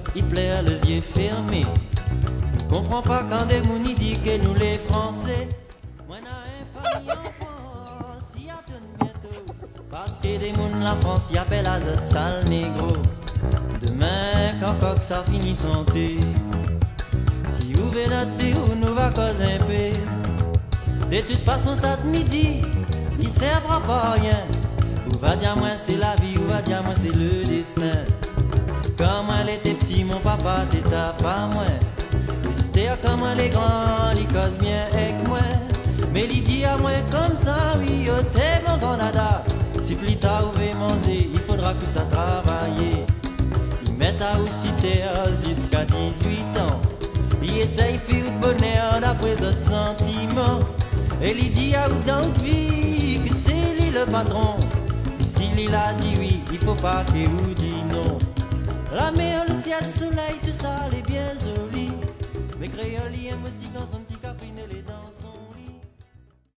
il plaît les yeux fermés. Ne comprends pas quand des mounis disent que nous les Français. Moi n'a un famille en France, y attend bientôt. Parce que des mouns la France y appelle à zot sale négro. Demain quand coq ça finit son thé. Si vous venez notre thé ou nous va causer un peu. De toute façon ça te midi, il servira pas à rien. Ou va dire moi c'est la vie, ou va dire moi c'est le destin. Quand moi était petit, mon papa t'était pas moi. C'était comme les grands, ils causent bien avec moi. Mais il dit à moi comme ça, oui, oh t'es mon grand dada. Si plus tard vous voulez manger, il faudra que ça travaille. Ils mettent à aussi terre jusqu'à 18 ans. Ils essayent de faire le bonheur d'après autres sentiments. Et il dit à vous dans la vie que c'est lui le patron. Et s'il il a dit oui, il faut pas qu'il vous dise non. La mer, le ciel, le soleil, tout ça, elle est bien joli. Mais créole, il aime aussi quand son petit café ne les dents.